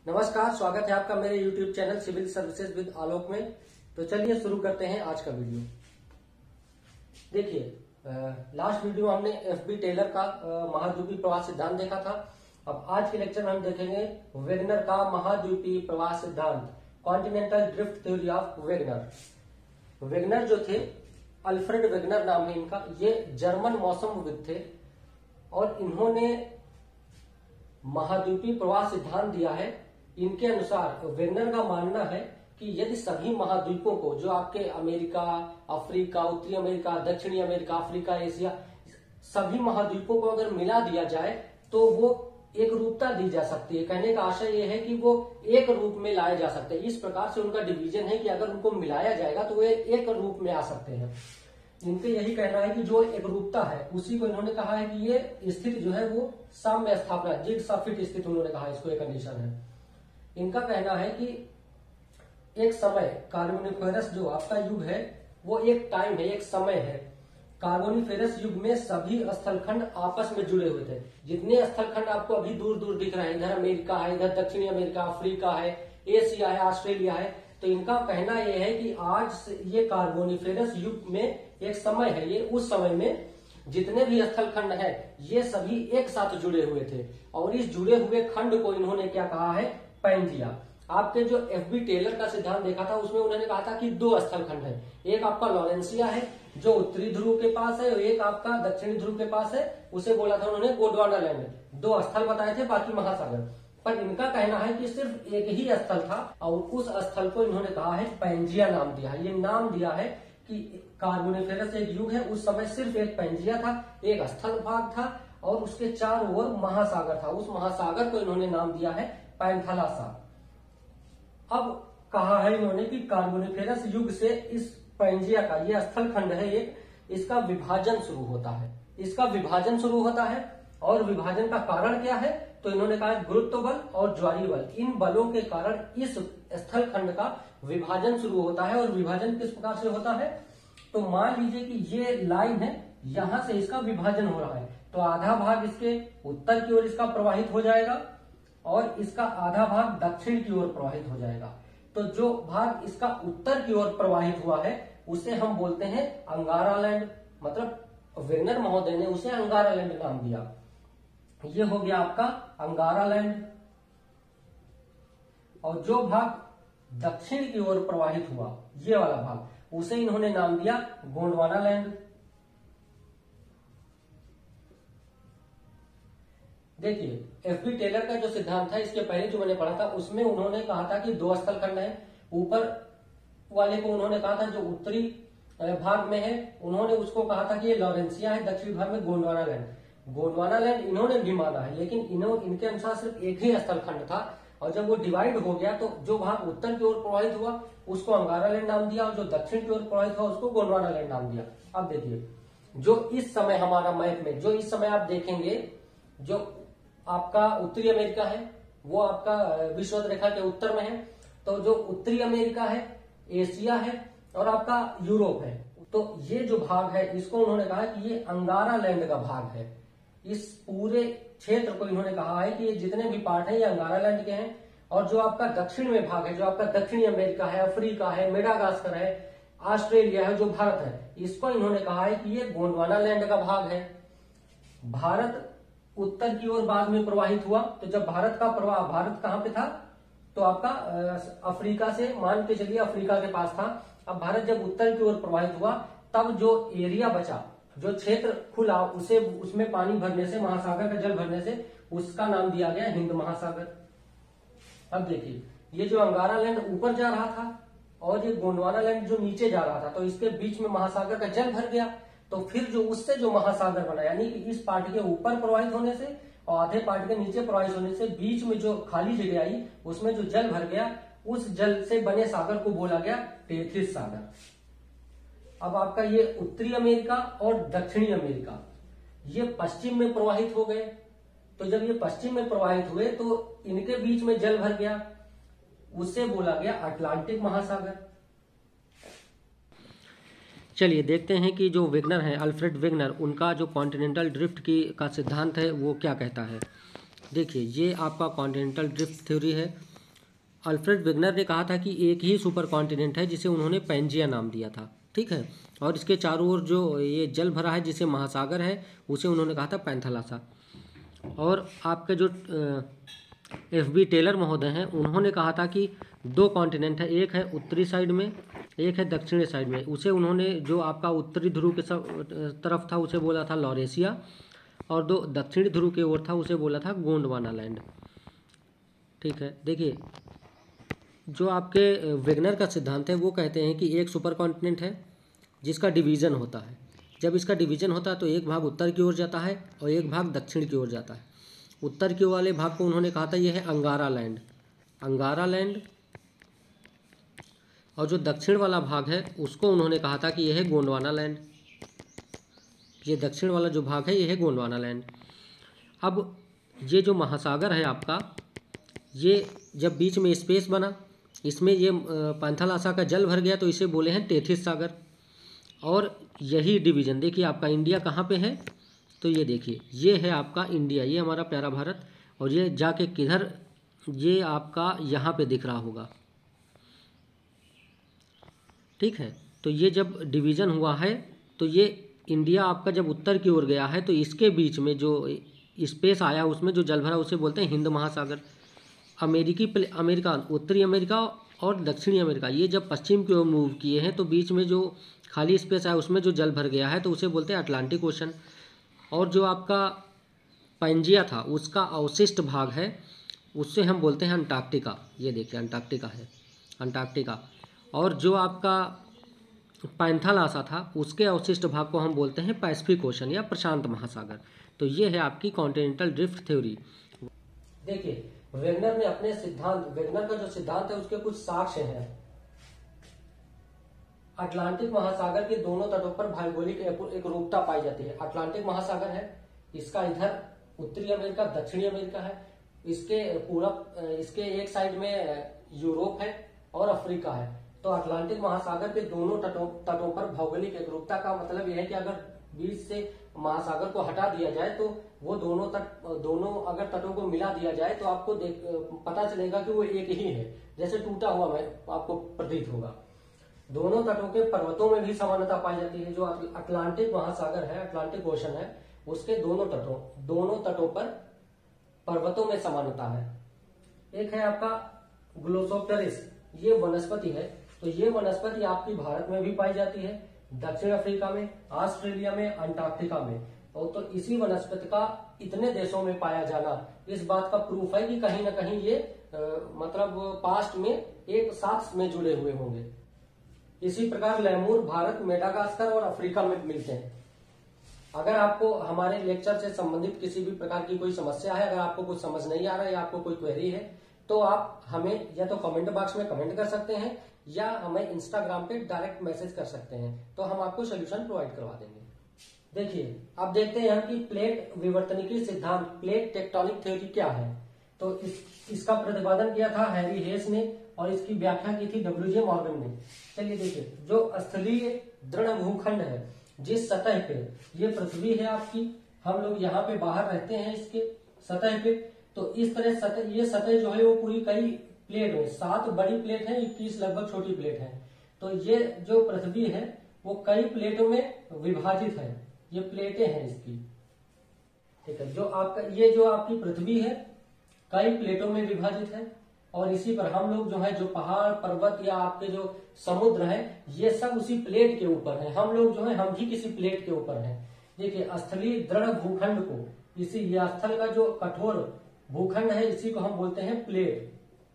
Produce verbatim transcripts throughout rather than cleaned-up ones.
नमस्कार, स्वागत है आपका मेरे YouTube channel civil services with Alok में। तो चलिए शुरू करते हैं आज का वीडियो। देखिए, लास्ट वीडियो हमने एफ बी टेलर का महाद्वीपीय प्रवाह सिद्धांत देखा था। अब आज के लेक्चर में हम देखेंगे वेगनर का महाद्वीपीय प्रवाह सिद्धांत, continental drift theory of Wegener. Wegener जो थे, अल्फ्रेड वेगनर नाम है इनका, ये जर्मन मौसमविद थे और इन्होंने महाद्वीपीय प्रवाह सिद्धांत दिया है। इनके अनुसार वेगनर का मानना है कि यदि सभी महाद्वीपों को, जो आपके अमेरिका, अफ्रीका, उत्तरी अमेरिका, दक्षिणी अमेरिका, अफ्रीका, एशिया, सभी महाद्वीपों को अगर मिला दिया जाए तो वो एक रूपता दी जा सकती है। कहने का आशय ये है कि वो एक रूप में लाए जा सकते हैं। इस प्रकार से उनका डिवीजन है कि अगर उनको मिलाया जाएगा तो वे एक रूप में आ सकते हैं। इनके यही कहना है कि जो एक रूपता है उसी को इन्होंने कहा है कि ये स्थिति जो है वो साम्य स्थापना, जिग्साफिट स्थिति उन्होंने कहा, इसको एक कंडीशन है। इनका कहना है कि एक समय कार्बोनिफेरस जो आपका युग है वो एक टाइम है, एक समय है। कार्बोनिफेरस युग में सभी स्थलखंड आपस में जुड़े हुए थे। जितने स्थलखंड आपको अभी दूर दूर दिख रहे हैं, इधर अमेरिका है, इधर दक्षिणी अमेरिका, अफ्रीका है, एशिया है, ऑस्ट्रेलिया है, तो इनका कहना यह है कि आज ये कार्बोनिफेरस युग में एक समय है, ये उस समय में जितने भी स्थलखंड है ये सभी एक साथ जुड़े हुए थे। और इस जुड़े हुए खंड को इन्होंने क्या कहा है? पैंजिया। आपके जो एफ बी टेलर का सिद्धांत देखा था उसमें उन्होंने कहा था कि दो स्थलखंड है, एक आपका लॉरेंसिया है जो उत्तरी ध्रुव के पास है और एक आपका दक्षिणी ध्रुव के पास है, उसे बोला था उन्होंने गोंडवाना लैंड। दो स्थल बताए थे, बाकी महासागर। पर इनका कहना है कि सिर्फ एक ही स्थल था और उस स्थल को इन्होंने कहा है पैंजिया नाम दिया है। ये नाम दिया है कि कार्बोनिफेरस एक युग है, उस समय सिर्फ एक पैंजिया था, एक स्थल भाग था और उसके चारों ओर महासागर था। उस महासागर को इन्होंने नाम दिया है पैंथालासा। अब कहा है इन्होंने कि कार्बोनिफेरस युग से इस पैंजिया का, ये स्थलखंड है एक, इसका विभाजन शुरू होता है। इसका विभाजन शुरू होता है और विभाजन का कारण क्या है? तो इन्होंने कहा गुरुत्व बल और ज्वारीय बल, इन बलों के कारण इस स्थलखंड का विभाजन शुरू होता है। और विभाजन किस प्रकार से होता है? तो मान लीजिए कि ये लाइन है, यहां से इसका विभाजन हो रहा है, तो आधा भाग इसके उत्तर की ओर इसका प्रवाहित हो जाएगा और इसका आधा भाग दक्षिण की ओर प्रवाहित हो जाएगा। तो जो भाग इसका उत्तर की ओर प्रवाहित हुआ है उसे हम बोलते हैं अंगारा लैंड। मतलब वेगनर महोदय ने उसे अंगारा लैंड नाम दिया। ये हो गया आपका अंगारा लैंड। और जो भाग दक्षिण की ओर प्रवाहित हुआ, ये वाला भाग, उसे इन्होंने नाम दिया गोंडवाना लैंड। देखिए, एफ बी टेलर का जो सिद्धांत था, इसके पहले जो मैंने पढ़ा था उसमें उन्होंने कहा था कि दो स्थलखंड है। ऊपर वाले को उन्होंने कहा था जो उत्तरी भाग में है, उन्होंने उसको कहा था कि ये लॉरेंसिया है, दक्षिणी भाग में गोंडवाना लैंड। गोंडवाना लैंड इन्होंने भी माना है, लेकिन इन्हों इनके अनुसार सिर्फ एक ही स्थलखंड था। और जब वो डिवाइड हो गया तो जो भाग उत्तर की ओर प्रवाहित हुआ उसको अंगारा लैंड नाम दिया और जो दक्षिण की ओर प्रवाहित हुआ उसको गोंडवाना लैंड नाम दिया। अब देखिए, जो इस समय हमारा मैप में, जो इस समय आप देखेंगे, जो आपका उत्तरी अमेरिका है वो आपका विषुवत रेखा के उत्तर में है। तो जो उत्तरी अमेरिका है, एशिया है और आपका यूरोप है, तो ये जो भाग है इसको उन्होंने कहा कि ये अंगारा लैंड का भाग है। इस पूरे क्षेत्र को इन्होंने कहा है कि ये जितने भी पार्ट है ये अंगारा लैंड के हैं। और जो आपका दक्षिण में भाग है, जो आपका दक्षिणी अमेरिका है, अफ्रीका है, मेडागास्कर है, ऑस्ट्रेलिया है, जो भारत है, इसको इन्होंने कहा है कि ये गोंडवाना लैंड का भाग है। भारत उत्तर की ओर बाद में प्रवाहित हुआ, तो जब भारत का प्रवाह, भारत कहां पे था? तो आपका अफ्रीका से, मान के चलिए अफ्रीका के पास था। अब भारत जब उत्तर की ओर प्रवाहित हुआ तब जो एरिया बचा, जो क्षेत्र खुला, उसे उसमें पानी भरने से, महासागर का जल भरने से उसका नाम दिया गया हिंद महासागर। अब देखिए, ये जो अंगारा लैंड ऊपर जा रहा था और ये गोंडवाना लैंड जो नीचे जा रहा था, तो इसके बीच में महासागर का जल भर गया। तो फिर जो उससे जो महासागर बना, यानी कि इस पार्ट के ऊपर प्रवाहित होने से और आधे पार्ट के नीचे प्रवाहित होने से बीच में जो खाली जगह आई उसमें जो जल भर गया, उस जल से बने सागर को बोला गया टेथिस सागर। अब आपका ये उत्तरी अमेरिका और दक्षिणी अमेरिका ये पश्चिम में प्रवाहित हो गए। तो जब ये पश्चिम में प्रवाहित हुए तो इनके बीच में जल भर गया, उससे बोला गया अटलांटिक महासागर। चलिए देखते हैं कि जो वेगनर है, अल्फ्रेड वेगनर, उनका जो कॉन्टिनेंटल ड्रिफ्ट की का सिद्धांत है वो क्या कहता है। देखिए, ये आपका कॉन्टिनेंटल ड्रिफ्ट थ्योरी है अल्फ्रेड वेगनर ने कहा था कि एक ही सुपर कॉन्टिनेंट है जिसे उन्होंने पैंजिया नाम दिया था, ठीक है। और इसके चारों ओर जो ये जल भरा है जिसे महासागर है उसे उन्होंने कहा था पैंथालासा। और आपके जो एफ बी टेलर महोदय हैं उन्होंने कहा था कि दो कॉन्टिनेंट है, एक है उत्तरी साइड में, एक है दक्षिणी साइड में। उसे उन्होंने जो आपका उत्तरी ध्रुव के तरफ था उसे बोला था लॉरेशिया, और दो दक्षिणी ध्रुव की ओर था उसे बोला था गोंडवाना लैंड, ठीक है। देखिए जो आपके वेगनर का सिद्धांत है वो कहते हैं कि एक सुपर कॉन्टिनेंट है जिसका डिवीज़न होता है। जब इसका डिवीज़न होता है तो एक भाग उत्तर की ओर जाता है और एक भाग दक्षिण की ओर जाता है। उत्तर के वाले भाग को उन्होंने कहा था यह है अंगारा लैंड, अंगारा लैंड, और जो दक्षिण वाला भाग है उसको उन्होंने कहा था कि यह है गोंडवाना लैंड। ये दक्षिण वाला जो भाग है यह है गोंडवाना लैंड। अब ये जो महासागर है आपका, ये जब बीच में स्पेस बना, इसमें ये पैंथालासा का जल भर गया तो इसे बोले हैं टेथिस सागर। और यही डिवीज़न देखिए आपका इंडिया कहाँ पे है, तो ये देखिए ये है आपका इंडिया, ये हमारा प्यारा भारत, और ये जाके किधर, ये आपका यहाँ पे दिख रहा होगा, ठीक है। तो ये जब डिवीज़न हुआ है तो ये इंडिया आपका जब उत्तर की ओर गया है तो इसके बीच में जो स्पेस आया उसमें जो जल भरा उसे बोलते हैं हिंद महासागर। अमेरिकी अमेरिका, उत्तरी अमेरिका और दक्षिणी अमेरिका ये जब पश्चिम की ओर मूव किए हैं तो बीच में जो खाली स्पेस आया उसमें जो जल भर गया है तो उसे बोलते हैं अटलांटिक ओशन। और जो आपका पैंजिया था उसका अवशिष्ट भाग है उससे हम बोलते हैं अंटार्कटिका। ये देखिए अंटार्कटिका है, अंटार्कटिका। और जो आपका पैंथालासा था उसके अवशिष्ट भाग को हम बोलते हैं पैसिफिक ओशन या प्रशांत महासागर। तो ये है आपकी कॉन्टिनेंटल ड्रिफ्ट थ्योरी। देखिए वेगनर ने अपने सिद्धांत, वेगनर का जो सिद्धांत है उसके कुछ साक्ष्य हैं। अटलांटिक महासागर के दोनों तटों पर भौगोलिक एक रूपता पाई जाती है। अटलांटिक महासागर है, इसका इधर उत्तरी अमेरिका, दक्षिणी अमेरिका है, इसके पूरब, इसके एक साइड में यूरोप है और अफ्रीका है। तो अटलांटिक महासागर के दोनों तटों तटों पर भौगोलिक एकरूपता का मतलब यह है कि अगर बीच से महासागर को हटा दिया जाए तो वो दोनों तट, दोनों अगर तटों को मिला दिया जाए तो आपको देख पता चलेगा कि वो एक ही है, जैसे टूटा हुआ मैं आपको प्रतीत होगा। दोनों तटों के पर्वतों में भी समानता पाई जाती है। जो अटलांटिक महासागर है, अटलांटिक ओशन है, उसके दोनों तटों दोनों तटों पर पर्वतों में समानता है। एक है आपका ग्लोसोप्टेरिस, ये वनस्पति है। तो ये वनस्पति आपकी भारत में भी पाई जाती है, दक्षिण अफ्रीका में, ऑस्ट्रेलिया में, अंटार्कटिका में। और तो इसी वनस्पति का इतने देशों में पाया जाना इस बात का प्रूफ है कि कहीं ना कहीं ये आ, मतलब पास्ट में एक साथ में जुड़े हुए होंगे। इसी प्रकार लेमूर भारत, मेडागास्कर और अफ्रीका में मिलते हैं। अगर आपको हमारे लेक्चर से संबंधित किसी भी प्रकार की कोई समस्या है, अगर आपको कुछ समझ नहीं आ रहा है या आपको कोई क्वेरी है तो आप हमें या तो कमेंट बॉक्स में कमेंट कर सकते हैं या हमें इंस्टाग्राम पे डायरेक्ट मैसेज कर सकते हैं, तो हम आपको सोल्यूशन प्रोवाइड करवा देंगे। देखिए अब देखते हैं यहाँ की प्लेट विवर्तनिकी सिद्धांत, प्लेट टेक्टोनिक थ्योरी क्या है। तो इस, इसका प्रतिपादन किया था हैरी हेस ने और इसकी व्याख्या की थी डब्ल्यू जे मॉर्गन ने। चलिए देखिए, जो स्थलीय दृढ़ भूखंड है जिस सतह पे, ये पृथ्वी है आपकी, हम लोग यहाँ पे बाहर रहते हैं इसके सतह पे, तो इस तरह सतह, ये सतह जो है वो पूरी कई प्लेट में, सात बड़ी प्लेट है, इक्कीस लगभग छोटी प्लेट है। तो ये जो पृथ्वी है वो कई प्लेटों में विभाजित है, ये प्लेटें हैं इसकी, ठीक है। जो आपका ये जो आपकी पृथ्वी है कई प्लेटों में विभाजित है और इसी पर हम लोग जो है, जो पहाड़ पर्वत या आपके जो समुद्र है, ये सब उसी प्लेट के ऊपर है। हम लोग जो है हम भी किसी प्लेट के ऊपर हैं। देखिए स्थलीय दृढ़ भूखंड को, इसी ये स्थल का जो कठोर भूखंड है इसी को हम बोलते हैं प्लेट।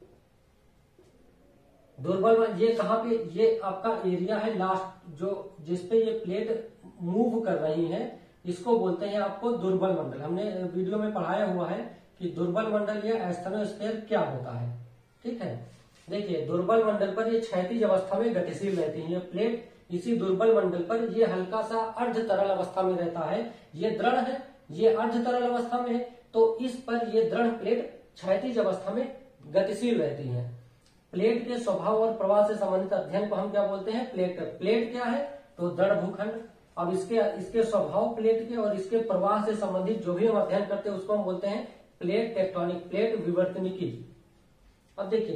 दुर्बल, ये कहाँ पे, ये आपका एरिया है लास्ट, जो जिसपे ये प्लेट मूव कर रही है, इसको बोलते हैं आपको दुर्बल मंडल। हमने वीडियो में पढ़ाया हुआ है कि दुर्बल मंडल या एस्थेनोस्फीयर क्या होता है, ठीक है। देखिए दुर्बल मंडल पर ये क्षैतिज अवस्था में गतिशील रहती है ये प्लेट। इसी दुर्बल मंडल पर ये हल्का सा अर्ध तरल अवस्था में रहता है, ये दृढ़ है, ये अर्ध तरल अवस्था में है, तो इस पर ये दृढ़ प्लेट क्षैतिज अवस्था में गतिशील रहती है। प्लेट के स्वभाव और प्रवाह से संबंधित अध्ययन को हम क्या बोलते हैं, प्लेट। प्लेट क्या है, तो दृढ़ भूखंड। अब इसके इसके स्वभाव प्लेट के और इसके प्रवाह से संबंधित जो भी हम अध्ययन करते हैं उसको हम बोलते हैं प्लेट टेक्टोनिक, प्लेट विवर्तनिकी। अब देखिए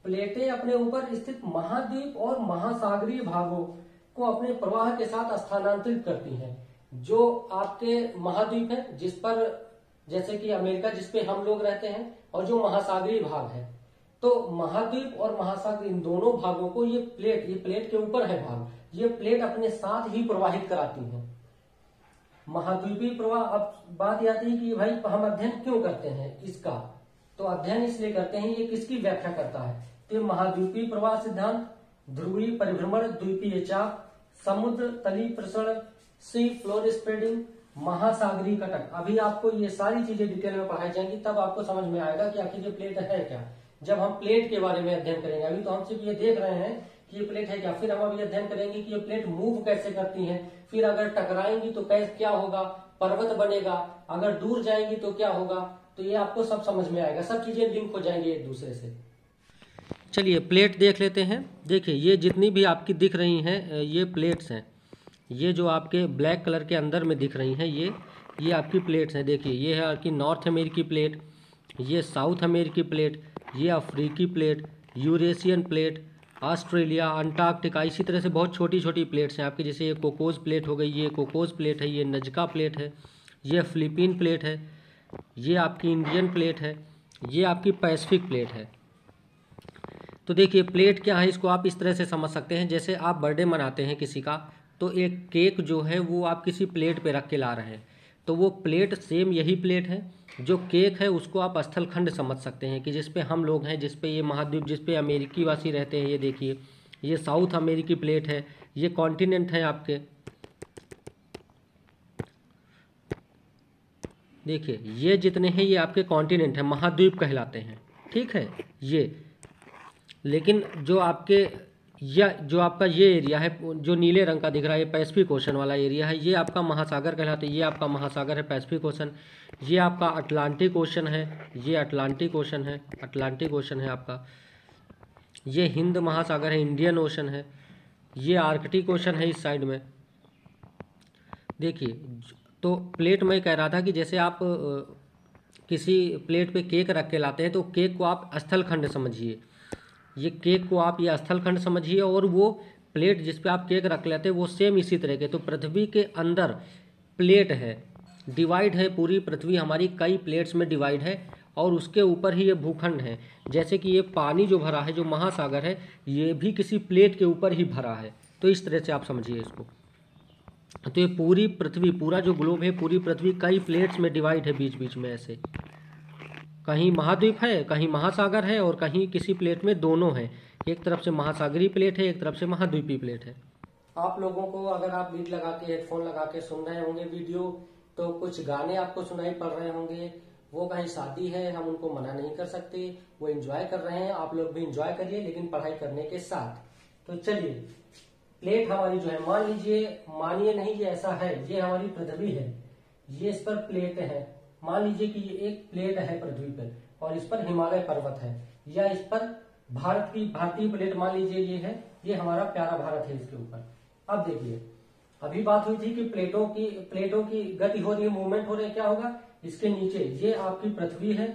प्लेटें अपने ऊपर स्थित महाद्वीप और महासागरीय भागों को अपने प्रवाह के साथ स्थानांतरित करती हैं। जो आपके महाद्वीप है जिस पर, जैसे कि अमेरिका जिस पे हम लोग रहते हैं, और जो महासागरीय भाग है, तो महाद्वीप और महासागर इन दोनों भागों को ये प्लेट, ये प्लेट के ऊपर है भाग, ये प्लेट अपने साथ ही प्रवाहित कराती हैं। महाद्वीपीय प्रवाह, अब बात आती है कि भाई हम अध्ययन क्यों करते हैं इसका, तो अध्ययन इसलिए करते हैं, ये किसकी व्याख्या करता है, तो महाद्वीपीय प्रवाह सिद्धांत, ध्रुवीय परिभ्रमण, द्वीपीय चाप, समुद्र तली प्रसरण, सी फ्लोर स्प्रेडिंग, महासागरीय कटक। अभी आपको ये सारी चीजें डिटेल में पढ़ाई जाएंगी, तब आपको समझ में आएगा कि आखिर ये प्लेट है क्या। जब हम प्लेट के बारे में अध्ययन करेंगे, अभी तो हम सिर्फ ये देख रहे हैं कि ये प्लेट है क्या, फिर हम अभी अध्ययन करेंगे कि ये प्लेट मूव कैसे करती हैं, फिर अगर टकराएंगी तो कैसे क्या होगा, पर्वत बनेगा, अगर दूर जाएंगी तो क्या होगा, तो ये आपको सब समझ में आएगा, सब चीजें लिंक हो जाएंगी एक दूसरे से। चलिए प्लेट देख लेते हैं। देखिए ये जितनी भी आपकी दिख रही हैं ये प्लेट्स हैं, ये जो आपके ब्लैक कलर के अंदर में दिख रही हैं ये ये आपकी प्लेट्स हैं। देखिए ये है आपकी नॉर्थ अमेरिकी प्लेट, ये साउथ अमेरिकी प्लेट, ये अफ्रीकी plate, Eurasian plate, Australia, Antarctica, इसी तरह से बहुत छोटी छोटी प्लेट्स हैं आपकी। जैसे ये कोकोस प्लेट हो गई, ये कोकोस प्लेट है, ये नजका प्लेट है, ये फिलीपीन प्लेट है, ये आपकी इंडियन प्लेट है, ये आपकी पैसिफिक प्लेट है। तो देखिए प्लेट क्या है, इसको आप इस तरह से समझ सकते हैं, जैसे आप बर्थडे मनाते हैं किसी का, तो एक केक जो है वो आप किसी प्लेट पे रख के ला रहे हैं, तो वो प्लेट सेम यही प्लेट है। जो केक है उसको आप स्थल खंड समझ सकते हैं कि जिस पे हम लोग हैं, जिस पे ये महाद्वीप, जिस पे अमेरिकी वासी रहते हैं, ये देखिए ये साउथ अमेरिकी प्लेट है, ये कॉन्टिनेंट है आपके। देखिए ये जितने हैं ये आपके कॉन्टिनेंट है, महाद्वीप कहलाते हैं, ठीक है ये। लेकिन जो आपके या जो आपका ये एरिया है जो नीले रंग का दिख रहा है, ये पैसिफिक ओशन वाला एरिया है, ये आपका महासागर कहलाता है, ये आपका महासागर है पैसिफिक ओशन। ये आपका अटलांटिक ओशन है, ये अटलांटिक ओशन है, अटलांटिक ओशन है आपका। ये हिंद महासागर है, इंडियन ओशन है। ये आर्कटिक ओशन है इस साइड में। देखिए तो प्लेट में कह रहा था कि जैसे आप किसी प्लेट पे केक रख के लाते हैं, तो केक को आप स्थल खंड समझिए, ये केक को आप ये स्थल खंड समझिए, और वो प्लेट जिस पे आप केक रख लेते हैं वो सेम इसी तरह के। तो पृथ्वी के अंदर प्लेट है, डिवाइड है, पूरी पृथ्वी हमारी कई प्लेट्स में डिवाइड है, और उसके ऊपर ही ये भूखंड है। जैसे कि ये पानी जो भरा है, जो महासागर है, ये भी किसी प्लेट के ऊपर ही भरा है। तो इस तरह से आप समझिए इसको। तो ये पूरी पृथ्वी, पूरा जो ग्लोब है, पूरी पृथ्वी कई प्लेट्स में डिवाइड है, बीच बीच में ऐसे, कहीं महाद्वीप है, कहीं महासागर है, और कहीं किसी प्लेट में दोनों है। एक तरफ से महासागरीय प्लेट है, एक तरफ से महाद्वीपीय प्लेट है। आप लोगों को अगर आप लीड लगा के, हेडफोन लगा के सुन रहे होंगे वीडियो, तो कुछ गाने आपको सुनाई पड़ रहे होंगे। वो कहीं शादी है, हम उनको मना नहीं कर सकते, वो एंजॉय कर रहे हैं, आप लोग भी एंजॉय करिए, लेकिन पढ़ाई करने के साथ। तो चलिए प्लेट हमारी जो है, मान लीजिए, मानिए नहीं ये ऐसा है, ये हमारी पृथ्वी है, ये इस पर प्लेट है। मान लीजिए कि ये एक प्लेट है पृथ्वी पर, और इस पर हिमालय पर्वत है, या इस पर भारत की भारतीय प्लेट मान लीजिए ये है, ये हमारा प्यारा भारत है इसके ऊपर। अब देखिए अभी बात हुई थी कि प्लेटों की प्लेटों की गति हो रही है, मूवमेंट हो रही है, क्या होगा, इसके नीचे ये आपकी पृथ्वी है,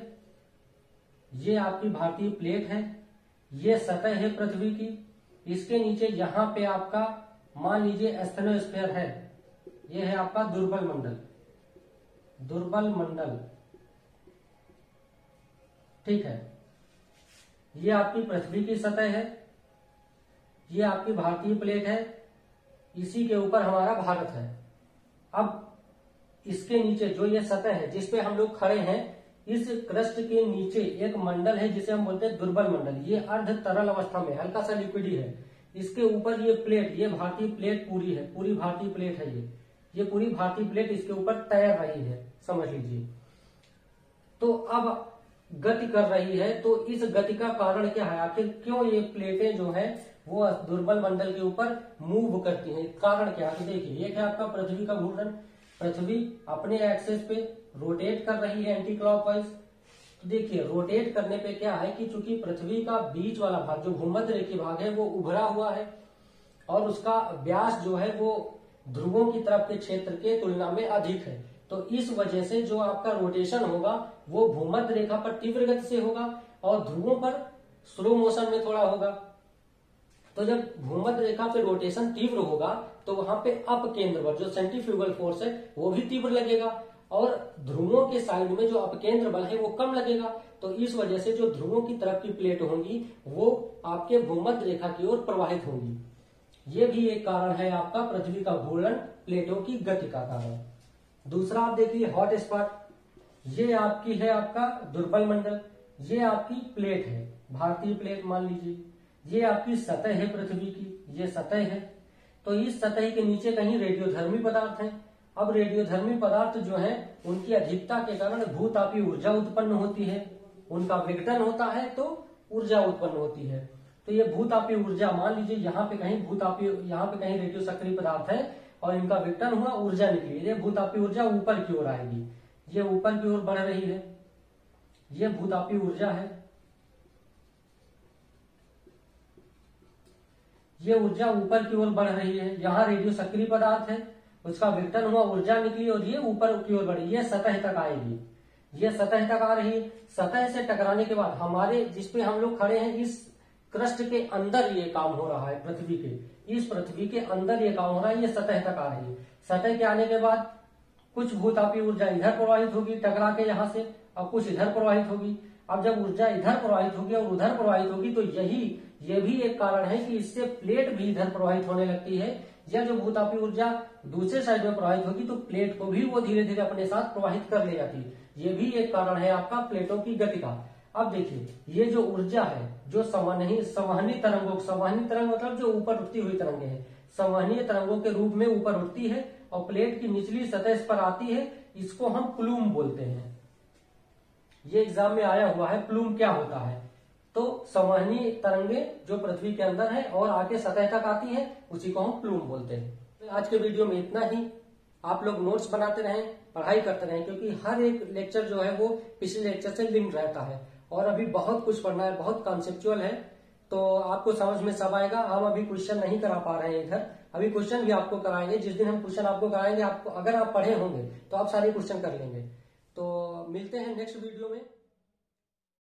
ये आपकी भारतीय प्लेट है, ये सतह है पृथ्वी की, इसके नीचे यहाँ पे आपका मान लीजिए एस्थेनोस्फीयर है, ये है आपका दुर्बल मंडल, दुर्बल मंडल, ठीक है। ये आपकी पृथ्वी की सतह है, ये आपकी भारतीय प्लेट है, इसी के ऊपर हमारा भारत है। अब इसके नीचे जो ये सतह है जिसपे हम लोग खड़े हैं, इस क्रस्ट के नीचे एक मंडल है जिसे हम बोलते हैं दुर्बल मंडल। ये अर्ध तरल अवस्था में, हल्का सा लिक्विड ही है। इसके ऊपर ये प्लेट, ये भारतीय प्लेट पूरी है, पूरी भारतीय प्लेट है, ये ये पूरी भारतीय प्लेट इसके ऊपर तैर रही है, समझ लीजिए। तो अब गति कर रही है, तो इस गति का कारण क्या है, आखिर क्यों ये प्लेटें जो है वो दुर्बल मंडल के ऊपर मूव करती हैं, कारण क्या है। देखिए एक है आपका पृथ्वी का घूर्णन, पृथ्वी अपने एक्सेस पे रोटेट कर रही है एंटी क्लॉकवाइज। तो देखिए रोटेट करने पे क्या है कि चूंकि पृथ्वी का बीच वाला भाग जो भूमध्य रेखीय भाग है वो उभरा हुआ है, और उसका व्यास जो है वो ध्रुवों की तरफ के क्षेत्र के तुलना में अधिक है। तो इस वजह से जो आपका रोटेशन होगा वो भूमध्य रेखा पर तीव्र गति से होगा, और ध्रुवों पर स्लो मोशन में थोड़ा होगा। तो जब भूमध्य रेखा पे रोटेशन तीव्र होगा तो वहां पे अप केंद्र बल जो सेंट्रीफ्यूगल फोर्स है वो भी तीव्र लगेगा, और ध्रुवों के साइड में जो अपकेंद्र बल है वो कम लगेगा। तो इस वजह से जो ध्रुवों की तरफ की प्लेट होंगी वो आपके भूमध्य रेखा की ओर प्रवाहित होंगी। ये भी एक कारण है आपका पृथ्वी का घूर्णन प्लेटों की गति का कारण। दूसरा आप देखिए हॉट स्पॉट, ये आपकी है आपका दुर्बल मंडल, ये आपकी प्लेट है, भारतीय प्लेट मान लीजिए, ये आपकी सतह है पृथ्वी की, ये सतह है। तो इस सतह के नीचे कहीं रेडियोधर्मी पदार्थ हैं। अब रेडियोधर्मी पदार्थ जो हैं उनकी अधिकता के कारण भूतापीय ऊर्जा उत्पन्न होती है, उनका विघटन होता है तो ऊर्जा उत्पन्न होती है। तो ये भूतापीय ऊर्जा मान लीजिए यहाँ पे कहीं भूतापीय यहाँ पे कहीं रेडियो सक्रिय पदार्थ है और इनका विघटन हुआ, ऊर्जा निकली, ये भूतापीय ऊर्जा ऊपर की ओर आएगी, ये ऊपर की ओर बढ़ रही है, ये भूतापीय ऊर्जा है। ये ऊर्जा ऊपर की ओर बढ़ रही है, यहाँ रेडियो सक्रिय पदार्थ है, उसका विघटन हुआ, ऊर्जा निकली और ये ऊपर की ओर बढ़ी, ये सतह तक आएगी, ये सतह तक आ रही है। सतह से टकराने के बाद हमारे जिसपे हम लोग खड़े हैं इस क्रस्ट के अंदर ये काम हो रहा है, पृथ्वी के इस पृथ्वी के अंदर ये काम हो रहा है, ये सतह तक आ रही है। सतह के आने के बाद कुछ भूतापीय ऊर्जा इधर प्रवाहित होगी टकरा के यहाँ से, और कुछ इधर प्रवाहित होगी। अब जब ऊर्जा इधर प्रवाहित होगी और उधर प्रवाहित होगी तो यही ये भी एक कारण है कि इससे प्लेट भी इधर प्रवाहित होने लगती है, या जो भूतापीय ऊर्जा दूसरे साइड में प्रवाहित होगी तो प्लेट को भी वो धीरे धीरे अपने साथ प्रवाहित कर ले जाती है। ये भी एक कारण है आपका प्लेटों की गति का। अब देखिए ये जो ऊर्जा है जो संवहनी संवहनी तरंगों संवहनी तरंग मतलब जो ऊपर उठती हुई तरंगे हैं, संवहनीय तरंगों के रूप में ऊपर उठती है और प्लेट की निचली सतह पर आती है, इसको हम प्लूम बोलते हैं। ये एग्जाम में आया हुआ है, प्लूम क्या होता है। तो संवहनीय तरंगे जो पृथ्वी के अंदर है और आके सतह तक आती है, उसी को हम प्लूम बोलते हैं। आज के वीडियो में इतना ही। आप लोग नोट्स बनाते रहें, पढ़ाई करते रहें, क्योंकि हर एक लेक्चर जो है वो पिछले लेक्चर से लिंक रहता है और अभी बहुत कुछ पढ़ना है, बहुत कॉन्सेप्चुअल है, तो आपको समझ में सब आएगा। हम अभी क्वेश्चन नहीं करा पा रहे हैं इधर, अभी क्वेश्चन भी आपको कराएंगे। जिस दिन हम क्वेश्चन आपको कराएंगे, आपको अगर आप पढ़े होंगे तो आप सारे क्वेश्चन कर लेंगे। तो मिलते हैं नेक्स्ट वीडियो में।